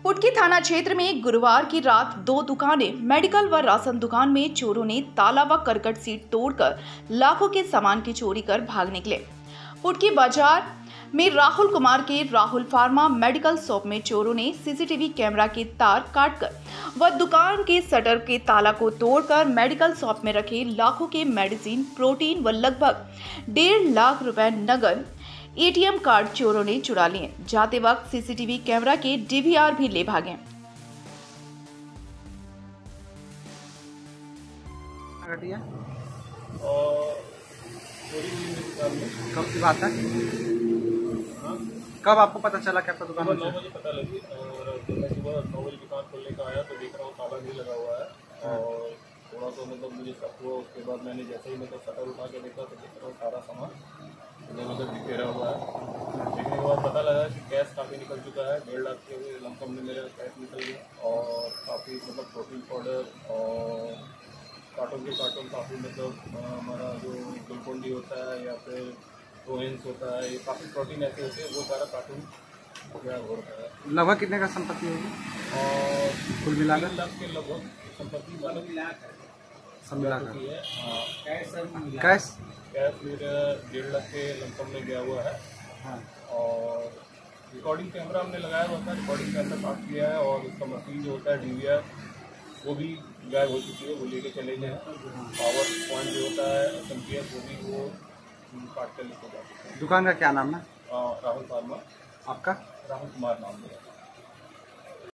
पुटकी थाना क्षेत्र में गुरुवार की रात दो दुकानें, मेडिकल व राशन दुकान में चोरों ने ताला व करकट सीट तोड़कर लाखों के सामान की चोरी कर भाग निकले। पुटकी बाजार में राहुल कुमार के राहुल फार्मा मेडिकल शॉप में चोरों ने सीसीटीवी कैमरा के तार काटकर व दुकान के शटर के ताला को तोड़कर मेडिकल शॉप में रखे लाखों के मेडिसिन, प्रोटीन व लगभग 1.5 लाख रुपए नगद एटीएम कार्ड चोरों ने चुरा लिए। जाते वक्त सीसीटीवी कैमरा के डीवीआर भी ले भागे। कब की बात है? कब आपको पता चला कि आपका दुकान? 9 बजे पता लगी और जब मैं सुबह 9 बजे दुकान खोलने का आया तो देख रहा हूँ ताला नहीं लगा हुआ है और थोड़ा सा मुझे शक हुआ। उसके बाद मैंने जैसे ही शटर उठा के देखा तो देख रहा हूँ सारा सामान इधर बिखेरा हुआ है। देखने के बाद पता लगा कि कैश काफ़ी निकल चुका है। 1.5 लाख के लमसम में मेरा कैश निकल गया और काफ़ी प्रोटीन पाउडर और कार्टून के कार्टून काफ़ी हमारा जो ग्लूकोन-डी होता है या फिर रोहेंस होता है, ये काफ़ी प्रोटीन ऐसे होते हैं, वो सारा कार्टून गायब हो रहा है। लगभग कितने का संपत्ति होगी और कुल मिलाकर? 3 लाख के लगभग संपत्ति सब मिलाकर है। हाँ, कैश मेरा 1.5 लाख के लमसम में गया हुआ है। हाँ। और रिकॉर्डिंग कैमरा हमने लगाया हुआ था, रिकॉर्डिंग कैमरा काट किया है और उसका मशीन जो होता है डीवीआर वो भी गायब हो चुकी है, वो लेके चले गए हैं। पावर पॉइंट जो होता है एसएमपीएस वो काट कर लेके जा चुके हैं। दुकान का क्या नाम है? राहुल फार्मा। आपका? राहुल कुमार नाम है।